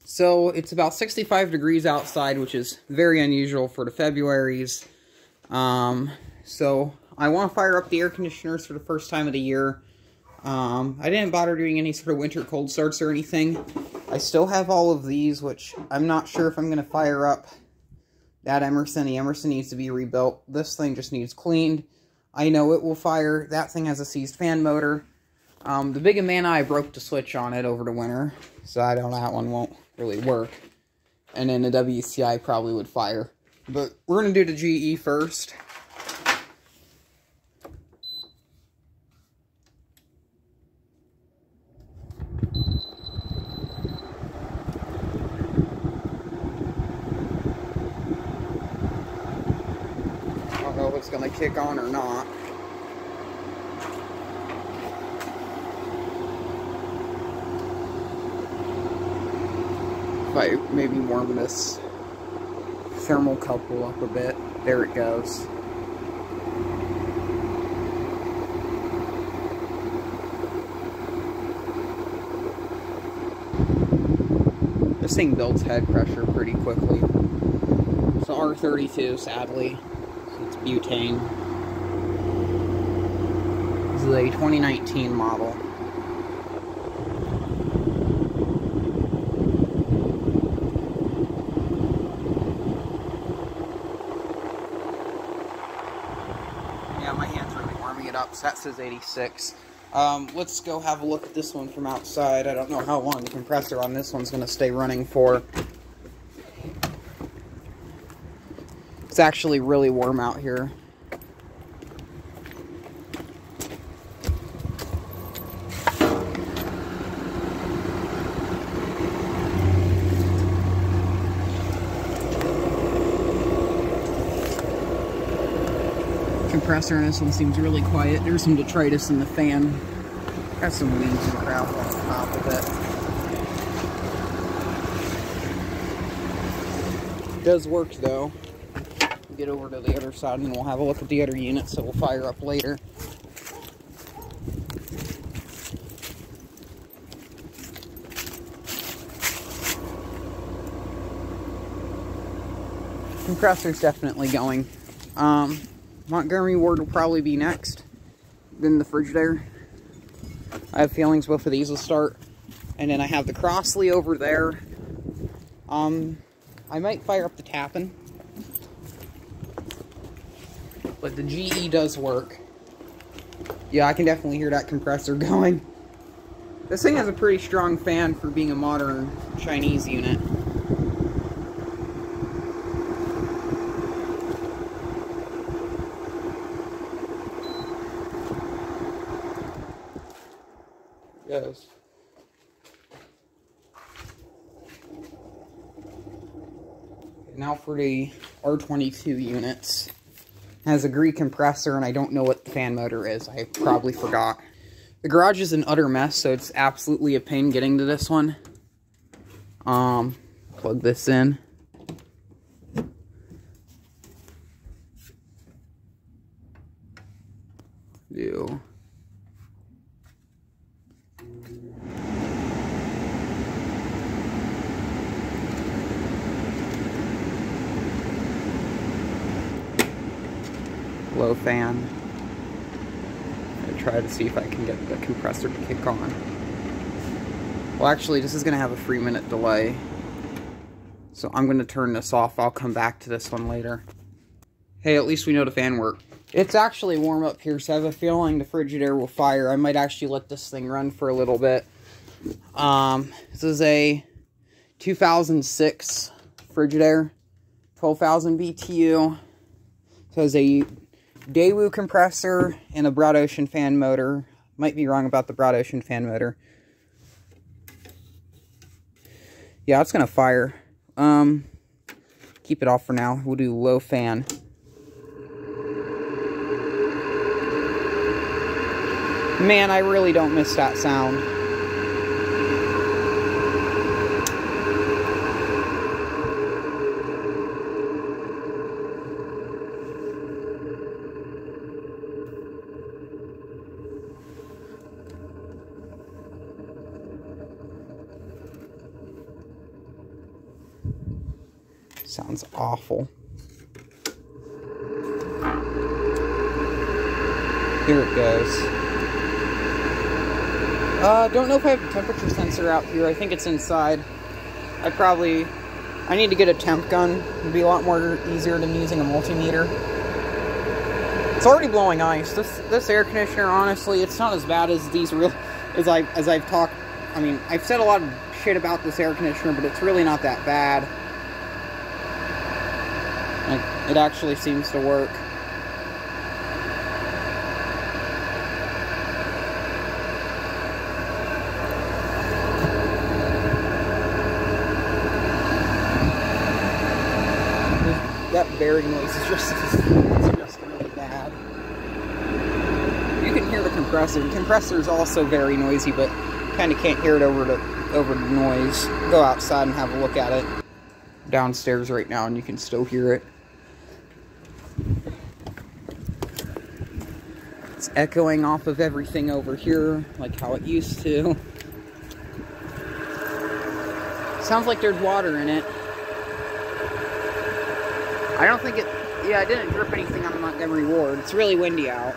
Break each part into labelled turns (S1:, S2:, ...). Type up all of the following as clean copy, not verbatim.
S1: So it's about 65 degrees outside, which is very unusual for the Februaries. So I want to fire up the air conditioners for the first time of the year. I didn't bother doing any sort of winter cold starts or anything. I still have all of these, which I'm not sure if I'm going to fire up that Emerson. The Emerson needs to be rebuilt. This thing just needs cleaned. I know it will fire. That thing has a seized fan motor. The Big Amana, I broke the switch on it over the winter, so I know that one won't really work. And then the WCI probably would fire. But we're going to do the GE first. I don't know if it's going to kick on or not. If I maybe warm this thermocouple up a bit. There it goes. This thing builds head pressure pretty quickly. It's an R32, sadly. It's butane. This is a 2019 model. Yeah, my hand's really warming it up. So that says 86. Let's go have a look at this one from outside. I don't know how long the compressor on this one's going to stay running for. It's actually really warm out here. Compressor on this one seems really quiet. There's some detritus in the fan. Got some weeds and gravel on the top of it. It does work though. We'll get over to the other side and we'll have a look at the other units that we'll fire up later. Compressor's definitely going. Montgomery Ward will probably be next. Then the Frigidaire. I have feelings both of these will start. And then I have the Crossley over there. I might fire up the Tappan. But the GE does work. Yeah, I can definitely hear that compressor going. This thing has a pretty strong fan for being a modern Chinese unit. Yes. Now for the R22 units. It has a Gree compressor, and I don't know what the fan motor is. I probably forgot. The garage is an utter mess, so it's absolutely a pain getting to this one. Plug this in. Do. Low fan. I'm try to see if I can get the compressor to kick on. Well, actually, this is going to have a 3-minute delay. So I'm going to turn this off. I'll come back to this one later. Hey, at least we know the fan worked. It's actually warm up here, so I have a feeling the Frigidaire will fire. I might actually let this thing run for a little bit. This is a 2006 Frigidaire, 12,000 BTU. So it's a Daewoo compressor and a Broad Ocean fan motor. Might be wrong about the Broad Ocean fan motor. Yeah, it's gonna fire. Keep it off for now. We'll do low fan. Man, I really don't miss that sound. Sounds awful. Here it goes. Don't know if I have a temperature sensor out here. I think it's inside. I need to get a temp gun. It'd be a lot more easier than using a multimeter. It's already blowing ice. This air conditioner, honestly, it's not as bad as these as I've talked. I mean, I've said a lot of shit about this air conditioner, but it's really not that bad. Like, it actually seems to work. That bearing noise is just really bad. You can hear the compressor. The compressor is also very noisy, but kind of can't hear it over the noise. Go outside and have a look at it. Downstairs right now, and you can still hear it. It's echoing off of everything over here, like how it used to. Sounds like there's water in it. I don't think it... Yeah, I didn't drip anything on the Montgomery Ward. It's really windy out.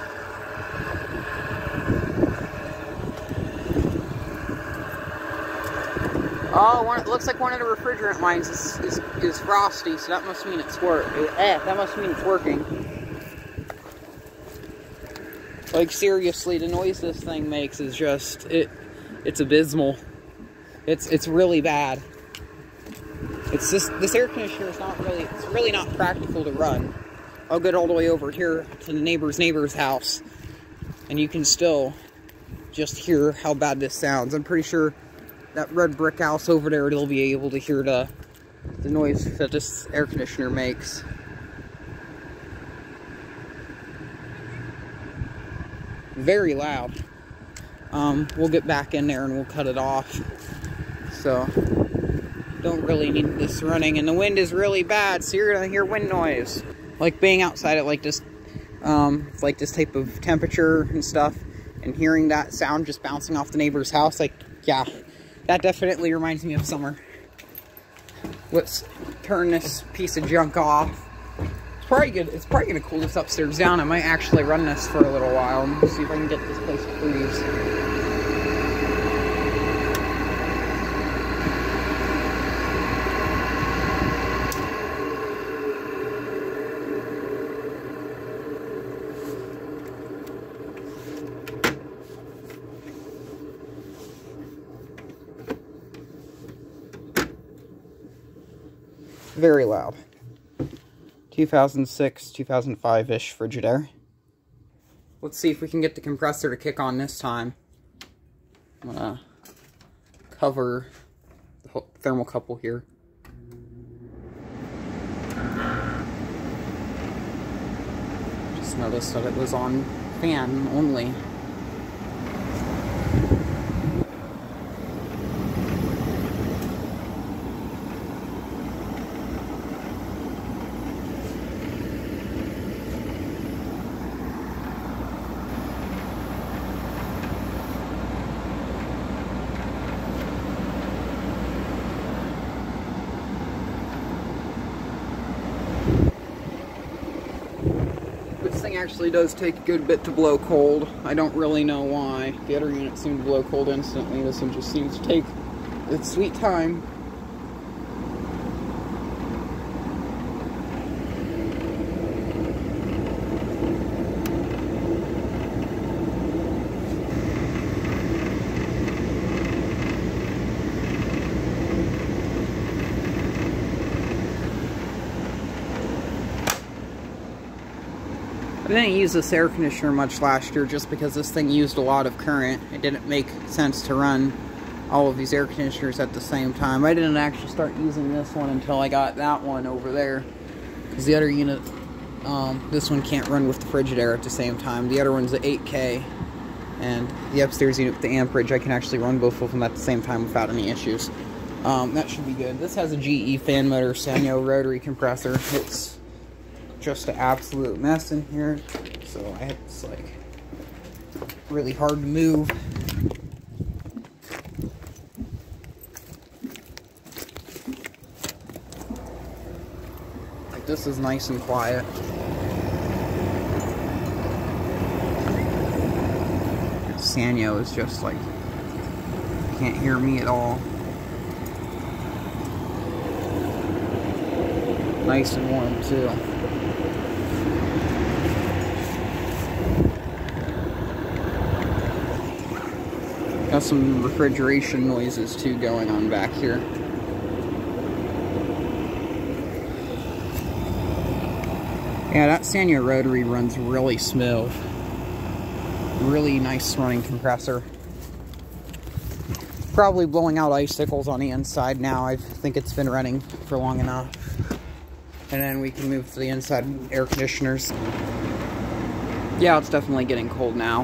S1: Oh, it looks like one of the refrigerant lines is frosty, so that must mean it's that must mean it's working. Like, seriously, the noise this thing makes is just... It's abysmal. It's really bad. It's just, this air conditioner is it's really not practical to run. I'll get all the way over here to the neighbor's house, and you can still just hear how bad this sounds. I'm pretty sure that red brick house over there, they'll be able to hear the noise that this air conditioner makes. Very loud. We'll get back in there and we'll cut it off. So... don't really need this running, and the wind is really bad, so you're gonna hear wind noise. Like being outside at like this type of temperature and stuff, and hearing that sound just bouncing off the neighbor's house, like, yeah, that definitely reminds me of summer. Let's turn this piece of junk off. It's probably good. It's probably gonna cool this upstairs down. I might actually run this for a little while and see if I can get this place to freeze. Very loud. 2006, 2005-ish Frigidaire. Let's see if we can get the compressor to kick on this time. I'm gonna cover the thermocouple here. Just noticed that it was on fan only. Actually does take a good bit to blow cold. I don't really know why. The other unit seemed to blow cold instantly. This one just seems to take its sweet time. I didn't use this air conditioner much last year just because this thing used a lot of current. It didn't make sense to run all of these air conditioners at the same time. I didn't actually start using this one until I got that one over there. Because the other unit, this one can't run with the Frigidaire at the same time. The other one's the 8K. And the upstairs unit with the amperage, I can actually run both of them at the same time without any issues. That should be good. This has a GE fan motor Sanyo rotary compressor. It's just an absolute mess in here, so it's like really hard to move. this is nice and quiet. Sanyo is just like, can't hear me at all. Nice and warm too. Got some refrigeration noises too going on back here. Yeah, that Sanyo rotary runs really smooth. Really nice running compressor. Probably blowing out icicles on the inside now. I think it's been running for long enough. And then we can move to the inside air conditioners. Yeah, it's definitely getting cold now.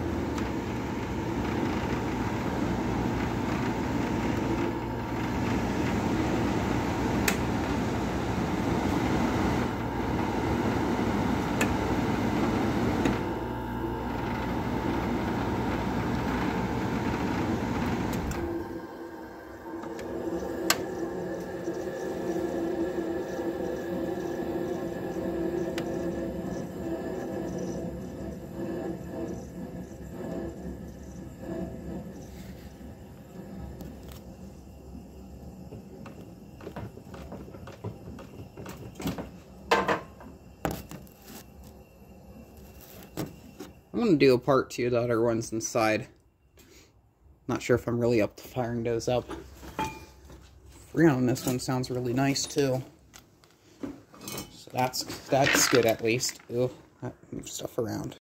S1: I'm going to do a part 2 of the other ones inside. Not sure if I'm really up to firing those up. Freon on this one sounds really nice too. So that's good at least. Ooh, move stuff around.